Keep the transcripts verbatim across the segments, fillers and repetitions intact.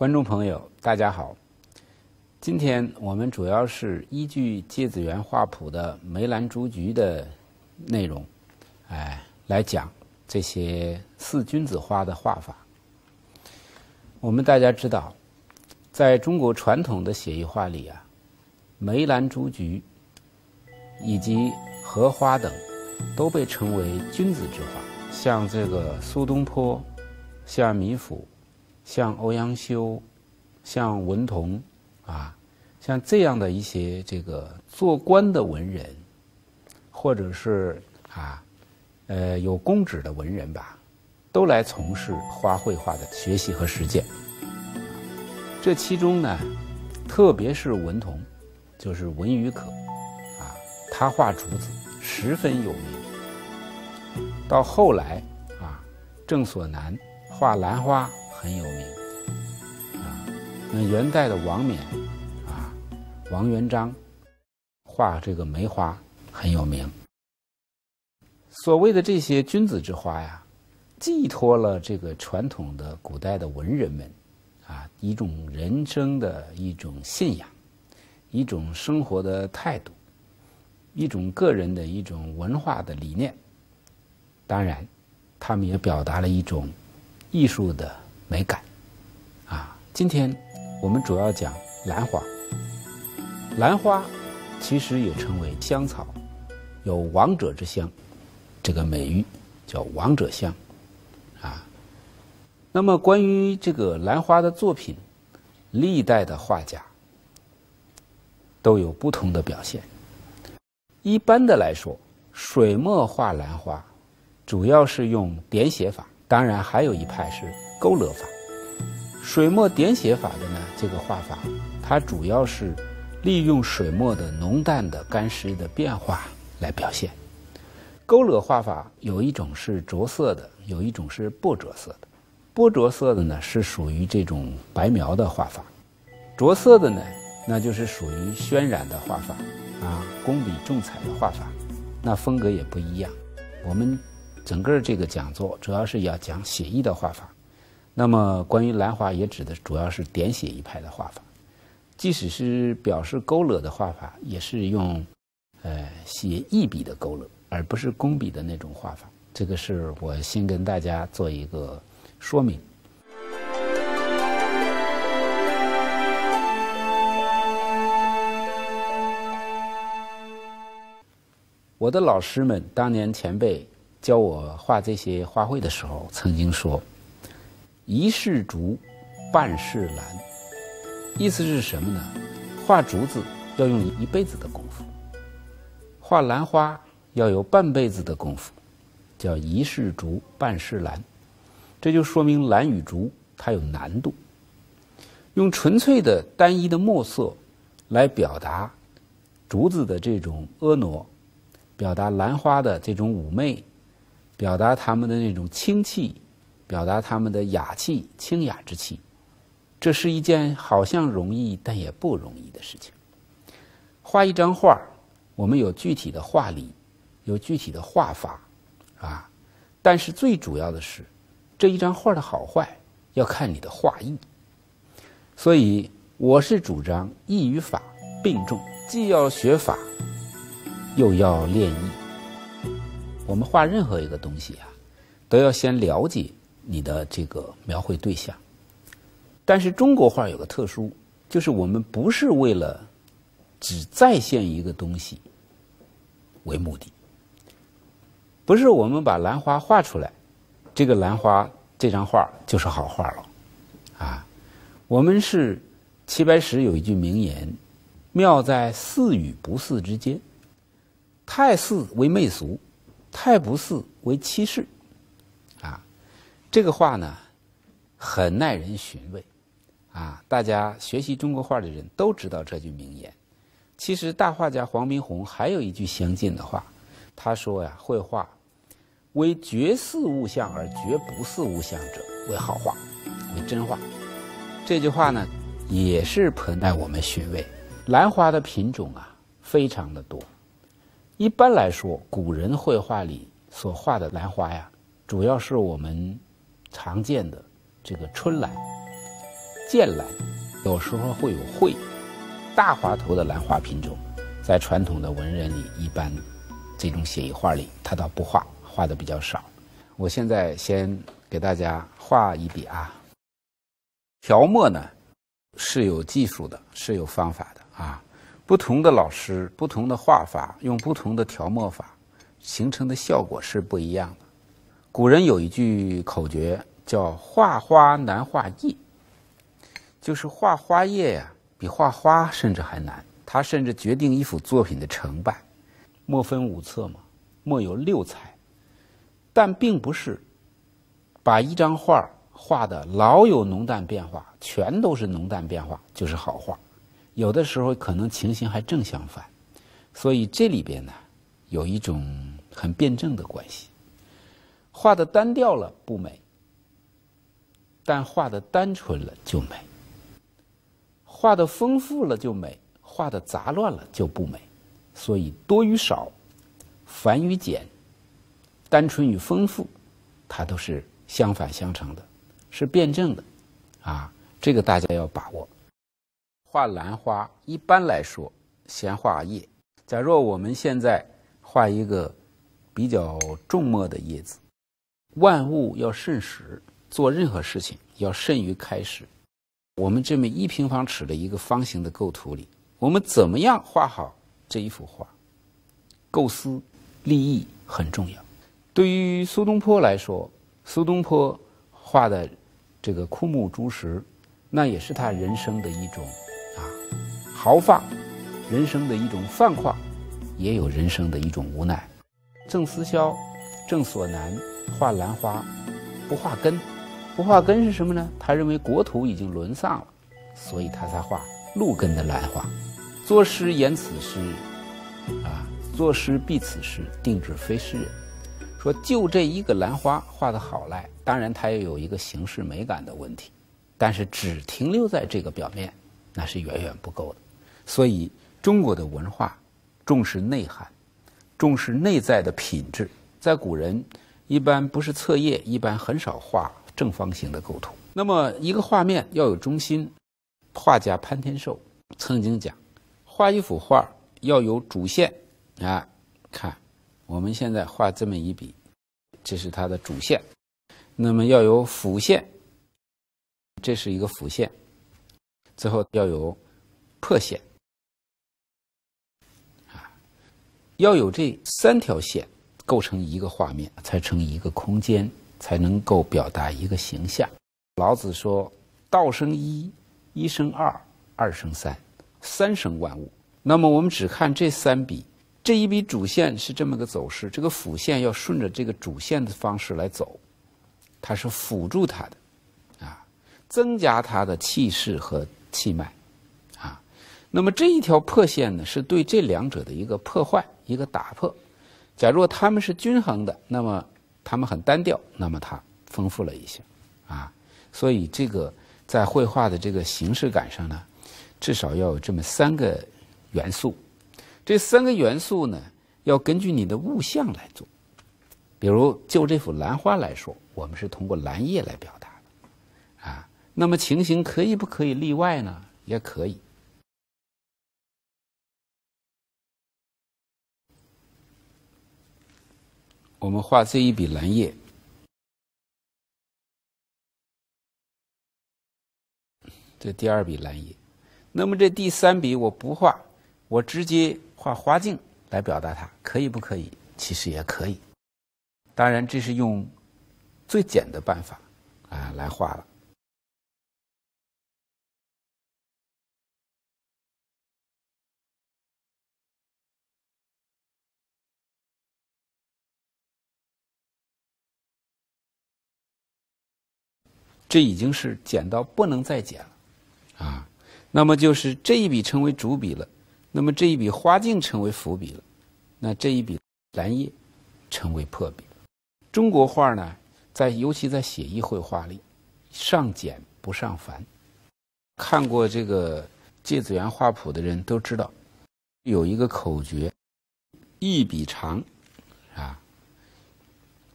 观众朋友，大家好。今天我们主要是依据《芥子园画谱》的梅兰竹菊的内容，哎，来讲这些四君子花的画法。我们大家知道，在中国传统的写意画里啊，梅兰竹菊以及荷花等都被称为君子之花。像这个苏东坡，像米芾，像欧阳修，像文同啊，像这样的一些这个做官的文人，或者是啊呃有公职的文人吧，都来从事花卉画的学习和实践。这其中呢，特别是文同，就是文与可啊，他画竹子十分有名。到后来啊，郑所南画兰花很有名啊。那元代的王冕啊，王元璋画这个梅花很有名。所谓的这些君子之花呀，寄托了这个传统的古代的文人们啊一种人生的一种信仰，一种生活的态度，一种个人的一种文化的理念。当然，他们也表达了一种艺术的美感啊。今天我们主要讲兰花。兰花其实也称为香草，有王者之香这个美誉，叫王者香啊。那么关于这个兰花的作品，历代的画家都有不同的表现。一般的来说，水墨画兰花主要是用点写法，当然还有一派是勾勒法。水墨点写法的呢，这个画法它主要是利用水墨的浓淡的干湿的变化来表现。勾勒画法有一种是着色的，有一种是不着色的。不着色的呢是属于这种白描的画法，着色的呢那就是属于渲染的画法啊，工笔重彩的画法，那风格也不一样。我们整个这个讲座主要是要讲写意的画法，那么关于兰花也指的主要是点写一派的画法。即使是表示勾勒的画法，也是用呃写意笔的勾勒，而不是工笔的那种画法。这个是我先跟大家做一个说明。我的老师们当年前辈教我画这些花卉的时候，曾经说一世竹，半世兰。意思是什么呢？画竹子要用一辈子的功夫，画兰花要有半辈子的功夫，叫一世竹，半世兰。这就说明兰与竹它有难度。用纯粹的单一的墨色来表达竹子的这种婀娜，表达兰花的这种妩媚，表达它们的那种清气，表达它们的雅气，清雅之气，这是一件好像容易但也不容易的事情。画一张画，我们有具体的画理，有具体的画法啊，但是最主要的是这一张画的好坏要看你的画艺。所以我是主张艺与法并重，既要学法又要练艺。我们画任何一个东西啊，都要先了解你的这个描绘对象。但是中国画有个特殊，就是我们不是为了只再现一个东西为目的，不是我们把兰花画出来，这个兰花这张画就是好画了啊。我们是齐白石有一句名言，妙在似与不似之间，太似为媚俗，太不似为欺世啊。这个话呢很耐人寻味啊，大家学习中国画的人都知道这句名言。其实大画家黄宾虹还有一句相近的话，他说呀，绘画为绝似物象而绝不似物象者为好画，为真画。这句话呢也是颇耐我们寻味。兰花的品种啊非常的多，一般来说古人绘画里所画的兰花呀，主要是我们常见的这个春兰。 剑兰，有时候会有会。大花头的兰花品种，在传统的文人里，一般这种写意画里，它倒不画，画的比较少。我现在先给大家画一笔啊。调墨呢是有技术的，是有方法的啊。不同的老师、不同的画法，用不同的调墨法，形成的效果是不一样的。古人有一句口诀叫“画花难画叶”，就是画花叶呀、啊，比画花甚至还难。它甚至决定一幅作品的成败。墨分五色嘛，墨有六彩，但并不是把一张画画的老有浓淡变化，全都是浓淡变化就是好画。有的时候可能情形还正相反，所以这里边呢有一种很辩证的关系。画的单调了不美，但画的单纯了就美；画的丰富了就美，画的杂乱了就不美。所以多与少，繁与简，单纯与丰富，它都是相反相成的，是辩证的啊，这个大家要把握。画兰花一般来说先画叶，假若我们现在画一个比较重墨的叶子，万物要慎始，做任何事情要慎于开始。我们这么一平方尺的一个方形的构图里，我们怎么样画好这一幅画，构思立意很重要。对于苏东坡来说，苏东坡画的这个枯木朱石，那也是他人生的一种啊豪放，人生的一种泛旷，也有人生的一种无奈。郑思肖、郑所南画兰花不画根，不画根是什么呢？他认为国土已经沦丧了，所以他才画露根的兰花。作诗言此诗啊，作诗必此诗，定制非诗人。说就这一个兰花画得好来，当然它也有一个形式美感的问题，但是只停留在这个表面，那是远远不够的。所以中国的文化重视内涵，重视内在的品质。在古人一般不是侧叶，一般很少画正方形的构图。那么一个画面要有中心，画家潘天寿曾经讲，画一幅画要有主线啊。看我们现在画这么一笔，这是它的主线，那么要有辅线，这是一个辅线，最后要有破线啊，要有这三条线构成一个画面，才成一个空间，才能够表达一个形象。老子说道生一，一生二，二生三，三生万物。那么我们只看这三笔，这一笔主线是这么个走势，这个辅线要顺着这个主线的方式来走，它是辅助它的啊，增加它的气势和气脉啊。那么这一条破线呢，是对这两者的一个破坏，一个打破。假如它们是均衡的，那么它们很单调，那么它丰富了一些啊。所以这个在绘画的这个形式感上呢，至少要有这么三个元素。这三个元素呢，要根据你的物象来做。比如就这幅兰花来说，我们是通过兰叶来表达的啊。那么情形可以不可以例外呢？也可以。我们画这一笔兰叶，这第二笔兰叶。那么这第三笔我不画，我直接画花茎来表达它，可以不可以？其实也可以。当然这是用最简的办法啊来画了。这已经是简到不能再简了啊。那么就是这一笔成为主笔了，那么这一笔花茎成为辅笔了，那这一笔兰叶成为破笔了。中国画呢，在尤其在写意绘画里，上简不上繁。看过这个芥子园画谱的人都知道，有一个口诀：一笔长啊，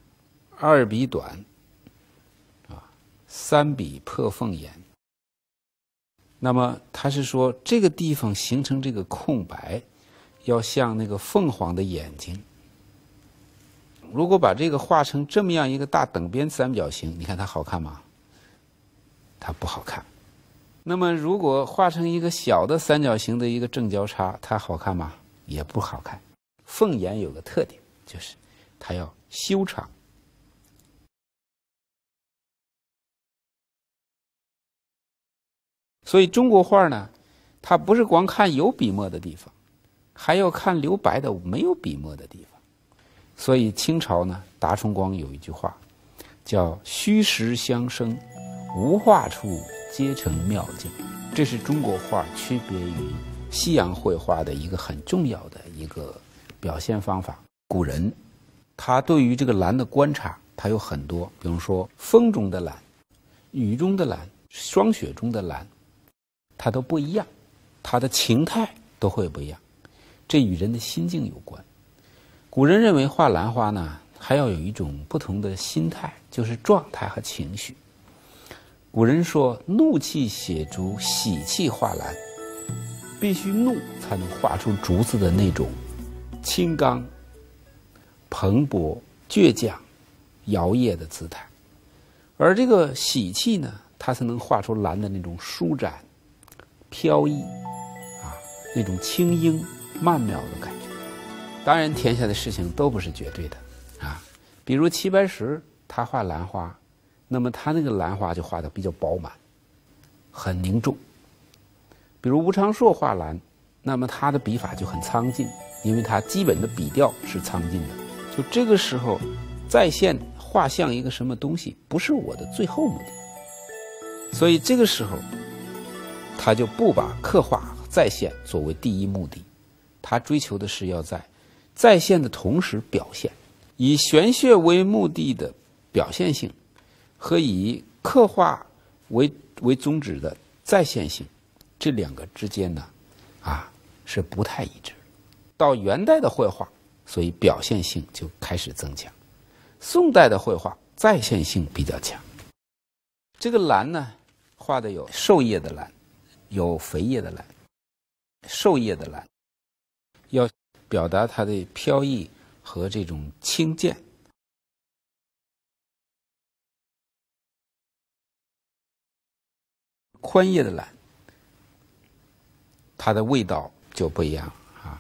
二笔短啊，三笔破凤眼， 那么他是说这个地方形成这个空白，要像那个凤凰的眼睛。如果把这个画成这么样一个大等边三角形，你看它好看吗？它不好看。那么如果画成一个小的三角形的一个正交叉，它好看吗？也不好看。凤眼有个特点，就是它要修长。所以中国画呢，它不是光看有笔墨的地方，还要看留白的没有笔墨的地方。所以清朝呢，达崇光有一句话叫虚实相生，无画处皆成妙境。这是中国画区别于西洋绘画的一个很重要的一个表现方法。古人他对于这个蓝的观察，他有很多，比如说风中的蓝、雨中的蓝、霜雪中的蓝，它都不一样，它的情态都会不一样，这与人的心境有关。古人认为画兰花呢，还要有一种不同的心态，就是状态和情绪。古人说怒气写竹，喜气画兰，必须怒才能画出竹子的那种清刚、蓬勃、倔强、摇曳的姿态，而这个喜气呢，它才能画出兰的那种舒展、飘逸啊，那种轻盈曼妙的感觉。当然天下的事情都不是绝对的啊，比如齐白石他画兰花，那么他那个兰花就画得比较饱满，很凝重。比如吴长硕画兰，那么他的笔法就很苍劲，因为他基本的笔调是苍劲的。就这个时候再现画像一个什么东西，不是我的最后目的，所以这个时候他就不把刻画再现作为第一目的，他追求的是要在再现的同时表现。以玄学为目的的表现性和以刻画为为宗旨的再现性，这两个之间呢啊是不太一致。到元代的绘画，所以表现性就开始增强。宋代的绘画再现性比较强。这个兰呢，画的有瘦叶的兰，有肥叶的兰。瘦叶的兰要表达它的飘逸和这种轻健，宽叶的兰它的味道就不一样啊。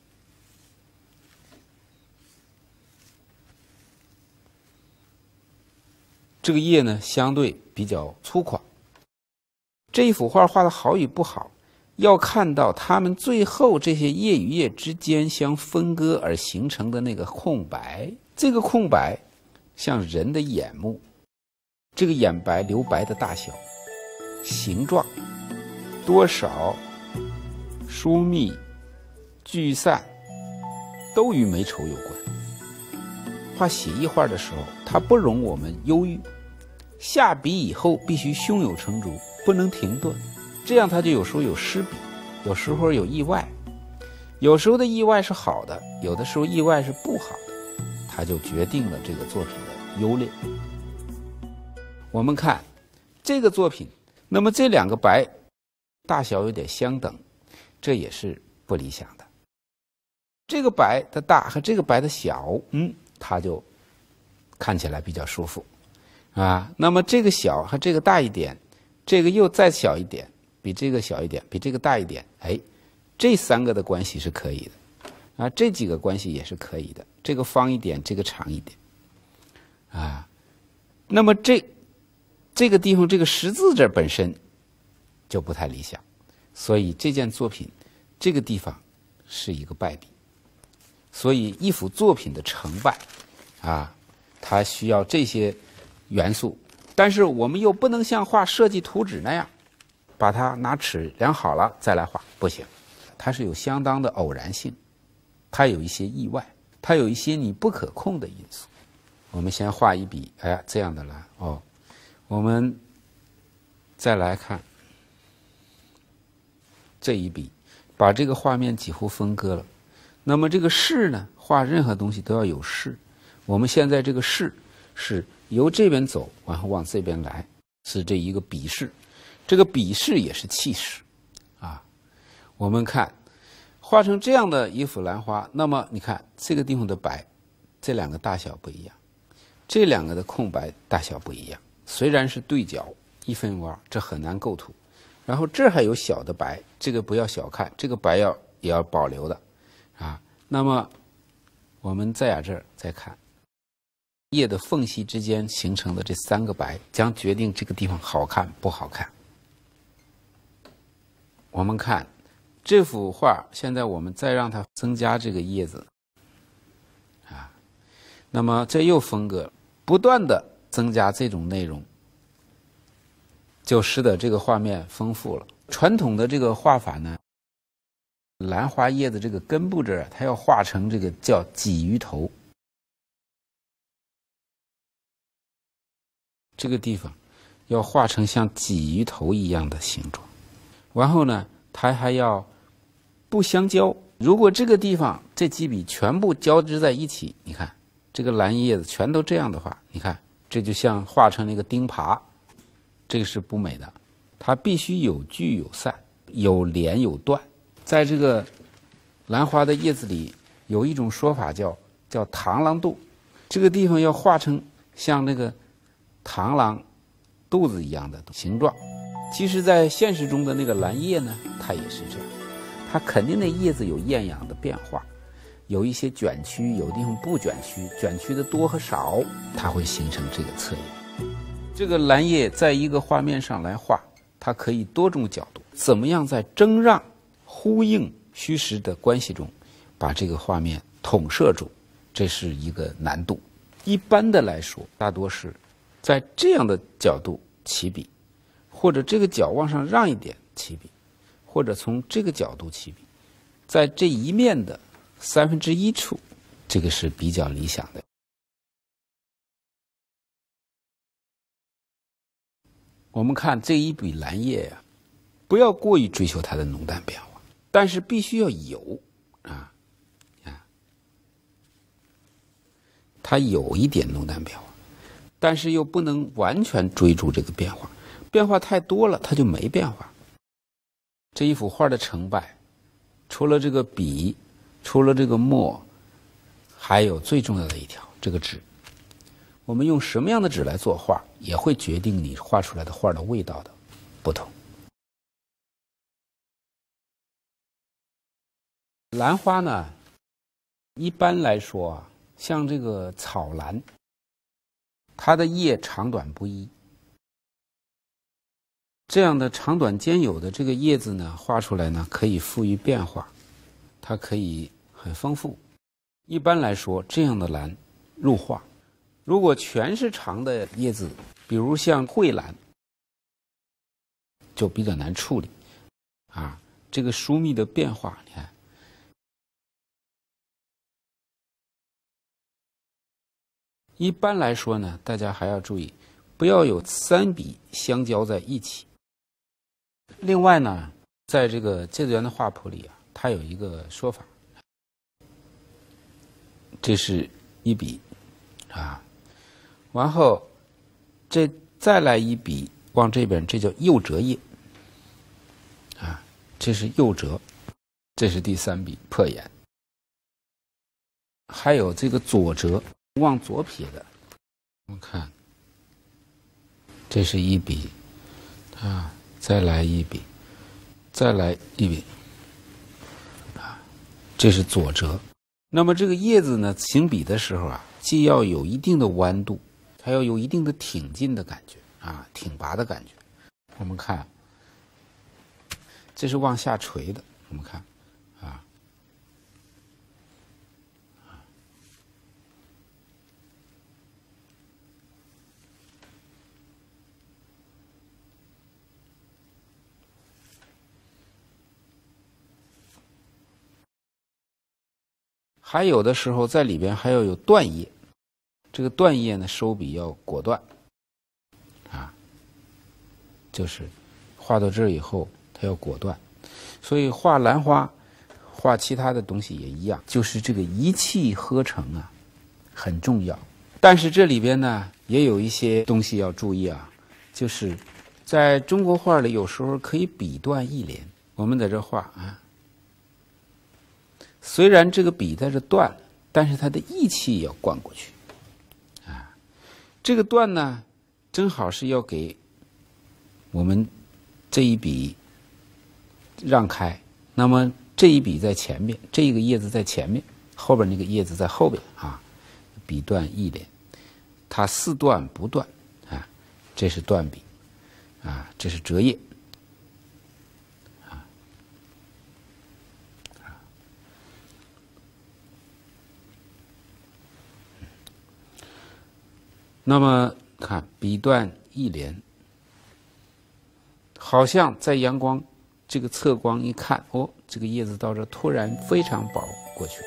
这个叶呢相对比较粗犷。这一幅画画的好与不好，要看到他们最后这些叶与叶之间相分割而形成的那个空白。这个空白像人的眼目，这个眼白留白的大小、形状、多少、疏密、聚散，都与美丑有关。画写意画的时候，它不容我们忧郁，下笔以后必须胸有成竹，不能停顿，这样它就有时候有失笔，有时候有意外，有时候的意外是好的，有的时候意外是不好的，它就决定了这个作品的优劣。我们看这个作品，那么这两个白大小有点相等，这也是不理想的。这个白的大和这个白的小，嗯，它就看起来比较舒服啊。那么这个小和这个大一点，这个又再小一点，比这个小一点，比这个大一点，哎，这三个的关系是可以的啊，这几个关系也是可以的，这个方一点，这个长一点啊。那么这这个地方这个十字这本身就不太理想，所以这件作品这个地方是一个败笔。所以一幅作品的成败啊，它需要这些元素，但是我们又不能像画设计图纸那样把它拿尺量好了再来画，不行，它是有相当的偶然性，它有一些意外，它有一些你不可控的因素。我们先画一笔，哎，这样的蓝哦，我们再来看这一笔，把这个画面几乎分割了。那么这个势呢，画任何东西都要有势。我们现在这个势是由这边走，然后往这边来，是这一个笔势。 这个笔势也是气势啊。我们看画成这样的一幅兰花，那么你看这个地方的白，这两个大小不一样，这两个的空白大小不一样，虽然是对角一分五二，这很难构图。然后这还有小的白，这个不要小看，这个白要也要保留的啊。那么我们再在这儿再看叶的缝隙之间形成的这三个白，将决定这个地方好看不好看。我们看这幅画，现在我们再让它增加这个叶子啊，那么这又风格不断的增加这种内容，就使得这个画面丰富了。传统的这个画法呢，兰花叶子这个根部这儿，它要画成这个叫鲫鱼头，这个地方要画成像鲫鱼头一样的形状，然后呢，它还要不相交。如果这个地方这几笔全部交织在一起，你看这个兰叶子全都这样的话，你看这就像画成那个钉耙，这个是不美的。它必须有聚有散，有连有断。在这个兰花的叶子里有一种说法叫叫螳螂肚，这个地方要画成像那个螳螂肚子一样的形状。其实在现实中的那个兰叶呢，它也是这样，它肯定那叶子有厌氧的变化，有一些卷曲，有地方不卷曲，卷曲的多和少，它会形成这个侧影。这个兰叶在一个画面上来画，它可以多种角度，怎么样在争让、呼应、虚实的关系中把这个画面统摄住，这是一个难度。一般的来说，大多是在这样的角度起笔，或者这个角往上让一点起笔，或者从这个角度起笔，在这一面的三分之一处，这个是比较理想的。我们看这一笔兰叶呀、啊，不要过于追求它的浓淡变化，但是必须要有啊啊，它有一点浓淡变化，但是又不能完全追逐这个变化，变化太多了它就没变化。这一幅画的成败，除了这个笔，除了这个墨，还有最重要的一条，这个纸。我们用什么样的纸来作画，也会决定你画出来的画的味道的不同。兰花呢，一般来说啊，像这个草兰，它的叶长短不一，这样的长短兼有的这个叶子呢，画出来呢可以富于变化，它可以很丰富。一般来说，这样的兰入画。如果全是长的叶子，比如像蕙兰，就比较难处理啊。这个疏密的变化，你看，一般来说呢，大家还要注意，不要有三笔相交在一起。另外呢，在这个芥子园的画谱里啊，它有一个说法，这是一笔啊。然后这再来一笔往这边，这叫右折叶啊，这是右折，这是第三笔破眼。还有这个左折往左撇的，我们看这是一笔啊，再来一笔，再来一笔啊，这是左折。那么这个叶子呢，行笔的时候啊，既要有一定的弯度，还要有一定的挺进的感觉啊，挺拔的感觉。我们看，这是往下垂的，我们看啊，还有的时候在里边还要有断叶。这个断叶呢，收笔要果断，啊，就是画到这儿以后，它要果断。所以画兰花，画其他的东西也一样，就是这个一气呵成啊，很重要。但是这里边呢，也有一些东西要注意啊，就是在中国画里，有时候可以笔断意连。我们在这画啊，虽然这个笔在这断了，但是它的意气也要灌过去啊。这个断呢，正好是要给我们这一笔让开，那么这一笔在前面，这一个叶子在前面，后边那个叶子在后边啊。笔断意连，它似断不断啊，这是断笔啊，这是折叶啊。那么看笔断意连，好像在阳光这个侧光一看，哦，这个叶子到这突然非常薄过去。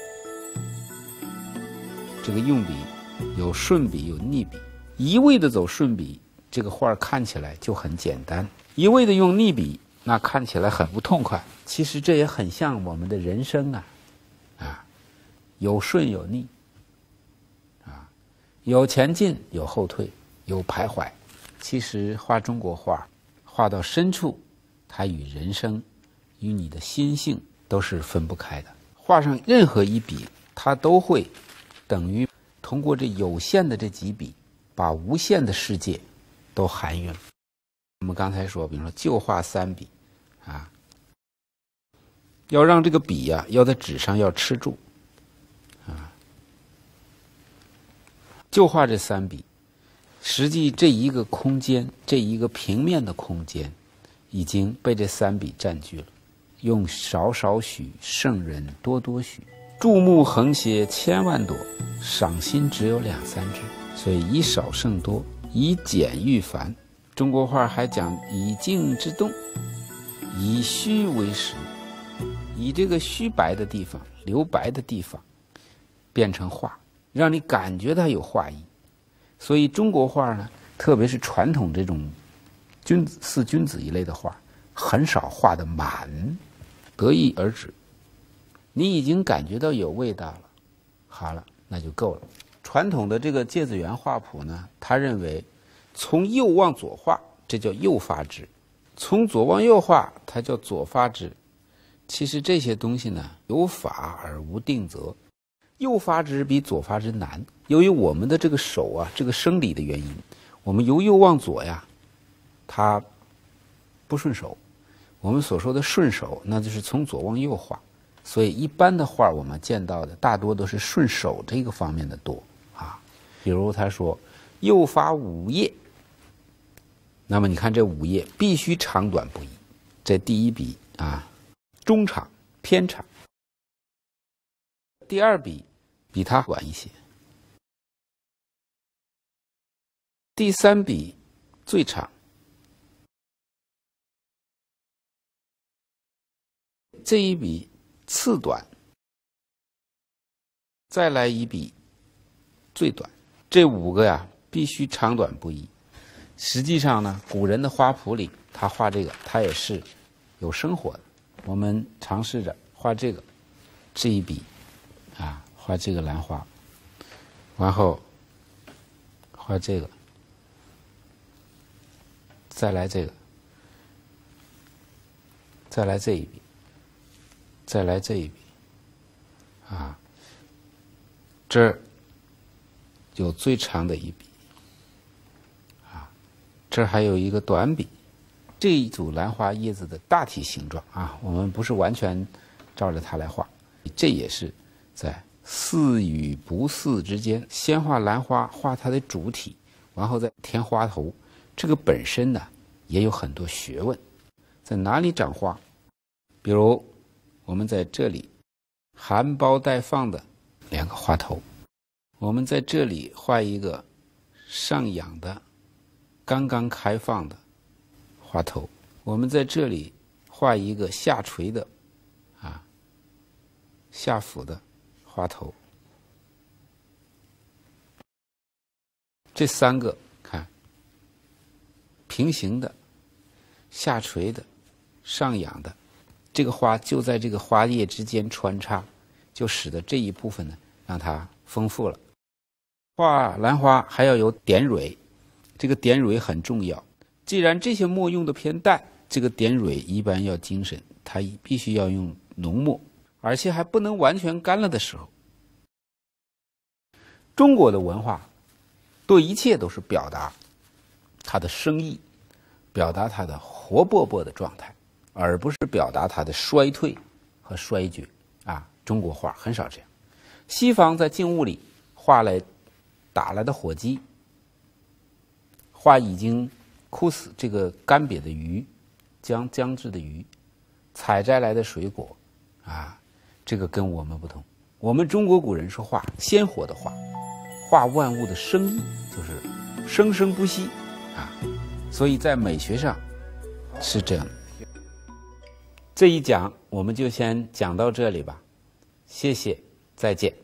这个用笔有顺笔有逆笔，一味的走顺笔，这个画看起来就很简单；一味的用逆笔，那看起来很不痛快。其实这也很像我们的人生啊，啊，有顺有逆，啊，有前进有后退，有徘徊。其实画中国画，画到深处，它与人生、与你的心性都是分不开的。画上任何一笔，它都会等于通过这有限的这几笔，把无限的世界都含蕴了。我们刚才说，比如说就画三笔啊，要让这个笔呀、啊，要在纸上要吃住啊。就画这三笔，实际这一个空间，这一个平面的空间，已经被这三笔占据了。用少少许，圣人多多许。注目横斜千万朵，赏心只有两三枝。所以以少胜多，以简驭繁。中国画还讲以静制动，以虚为实，以这个虚白的地方、留白的地方变成画，让你感觉它有画意。所以中国画呢，特别是传统这种君子似君子一类的画，很少画的满，得意而止。你已经感觉到有味道了，好了，那就够了。传统的这个芥子园画谱呢，他认为从右往左画，这叫右发之；从左往右画，它叫左发之。其实这些东西呢，有法而无定则。右发之比左发之难，由于我们的这个手啊，这个生理的原因，我们由右往左呀，它不顺手。我们所说的顺手，那就是从左往右画。所以一般的画我们见到的大多都是顺手这个方面的多啊。比如他说右发五叶，那么你看这五叶必须长短不一，这第一笔啊中长偏长，第二笔比它短一些，第三笔最长，这一笔次短，再来一笔最短，这五个呀必须长短不一。实际上呢，古人的花谱里，他画这个，他也是有生活的。我们尝试着画这个，这一笔啊，画这个兰花，然后画这个，再来这个，再来这一笔。再来这一笔，啊，这儿有最长的一笔，啊，这儿还有一个短笔。这一组兰花叶子的大体形状啊，我们不是完全照着它来画，这也是在似与不似之间，先画兰花，画它的主体，然后再填花头。这个本身呢也有很多学问，在哪里长花？比如我们在这里含苞待放的两个花头，我们在这里画一个上仰的刚刚开放的花头，我们在这里画一个下垂的啊下俯的花头。这三个看平行的、下垂的、上仰的，这个花就在这个花叶之间穿插，就使得这一部分呢让它丰富了。画兰花还要有点蕊，这个点蕊很重要。 既然这些墨用的偏淡，这个点蕊一般要精深，它必须要用浓墨，而且还不能完全干了的时候。中国的文化对一切都是表达它的生意，表达它的活泼泼的状态，而不是表达它的衰退和衰绝啊。中国画很少这样。西方在静物里画来打来的火鸡，画已经枯死这个干瘪的鱼，将将至的鱼，采摘来的水果啊，这个跟我们不同。我们中国古人是画鲜活的画，画万物的生意，就是生生不息啊，所以在美学上是这样的。这一讲我们就先讲到这里吧，谢谢，再见。